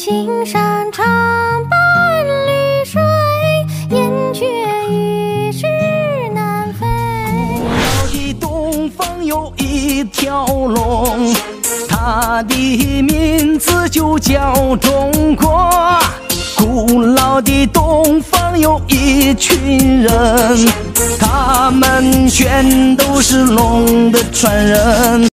青山长伴绿水，燕雀一时难飞。 古老的东方有一条龙，它的名字就叫中国。古老的东方有一群人，他们全都是龙的传人。